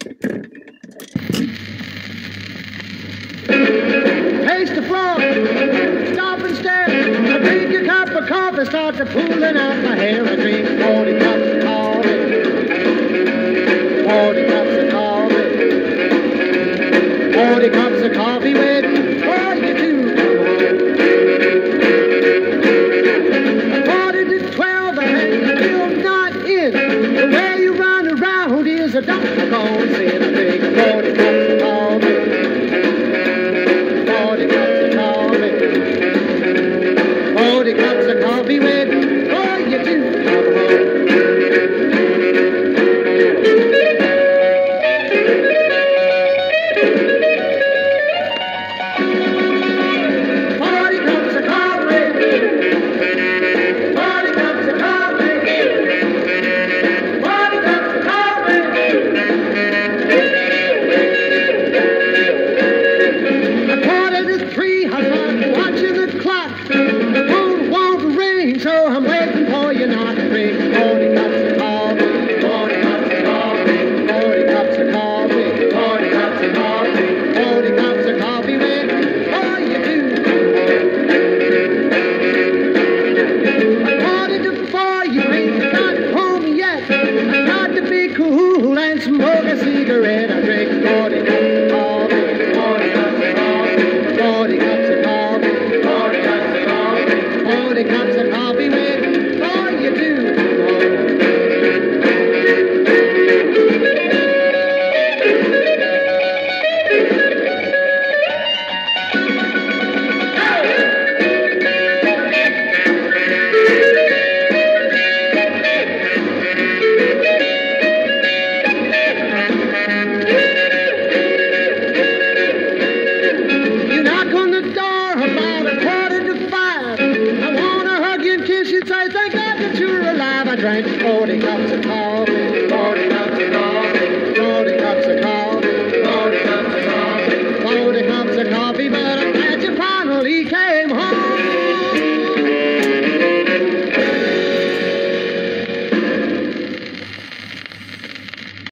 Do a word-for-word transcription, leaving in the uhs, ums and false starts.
Pace the floor, stop and stare. I drink a cup of coffee, start to pooling out my hair. I drink forty cups of coffee, forty cups of coffee, forty cups of coffee waiting for you to come home. Quarter to twelve and you're still not in. The way you run around is a doggone sin. I drink forty cups of coffee. forty cups of coffee waiting for you to come home. forty cups of coffee. forty cups of coffee. forty cups of coffee. A quarter to three, I'm watching the clock. So I'm waiting for you not to drink forty cups of coffee, forty cups of coffee, forty cups of coffee, forty cups of coffee, forty cups of coffee waiting for you to come home. A quarter to four, you ain't got home yet. I got to be cool and smoke a cigarette. I drink forty cups of coffee, forty cups of coffee, forty cups of coffee, forty cups of coffee, forty cups of coffee waiting for you to come home. You knock on the door about a quarter to five. I wanna hug you and kiss you and say thank God that you're alive. I drank forty cups of coffee, forty cups of coffee, forty cups of coffee, forty cups of coffee, forty cups of coffee, but I'm glad you finally came home.